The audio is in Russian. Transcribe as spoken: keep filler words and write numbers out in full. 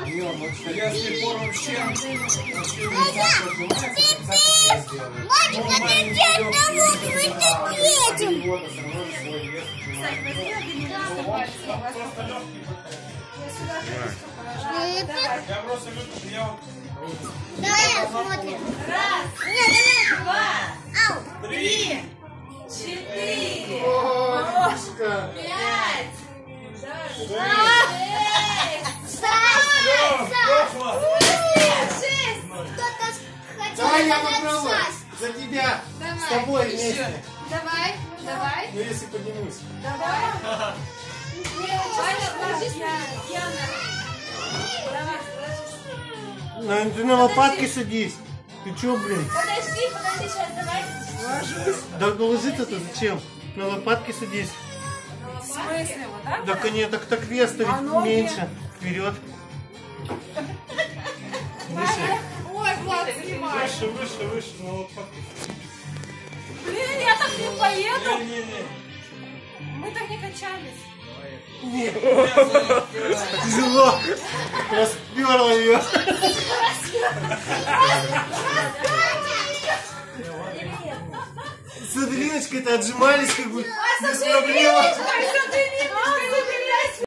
Если пор вообще... Я просто люблю, я вот... Давай смотрим. Раз, Нет, два, Ау. три, четыре, Кошка! пять, шесть, шесть. Кто-то хотел Давай я сказать попробую! шесть. За тебя! Давай. С тобой Еще. вместе! Давай, давай, Ну если поднимусь. давай. Ваня, ложись на Яна. Давай, ложись. Ты на лопатки садись! Ты чё, блин? Подожди, подожди, сейчас давай. Да ложиться-то зачем? На лопатки садись. В смысле, вот так? Так нет, так, так вес-то ведь меньше. Вперед. Выше. Ой, Влад, снимай. Выше, выше, выше, на лопатки. Блин, я так не поеду. Не-не-не. Мы так не качались. Тяжело. Расперла ее. С Аделиночкой-то отжимались как бы без проблем. Ой, смотри, Линочка,